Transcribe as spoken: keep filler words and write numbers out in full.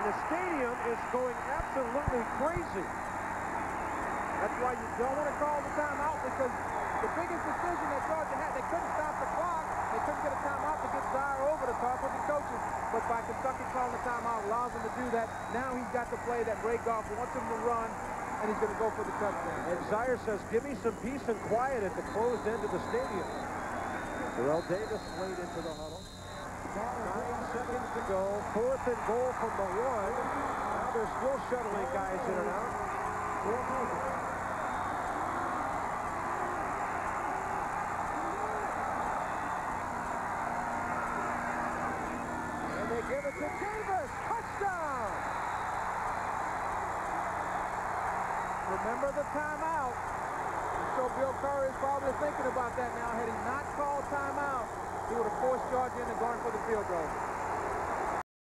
the stadium is going absolutely crazy. That's why you don't want to call the timeout, because the biggest decision that Georgia had, they couldn't stop the clock. They couldn't get a timeout to get Dyer over the top with the coaches. But by Kentucky calling the timeout allows him to do that. Now he's got to play that Ray Goff wants him to run, and he's going to go for the touchdown. And Zaire says, give me some peace and quiet at the closed end of the stadium. Terrell Davis laid into the huddle. Nine seconds to go. Fourth and goal from the one. Now they're still shuttling guys in and out. And they give it to Davis. Touchdown! Remember the timeout. So Bill Curry is probably thinking about that now. Had he not called timeout, he would have forced Georgia into going for the field goal.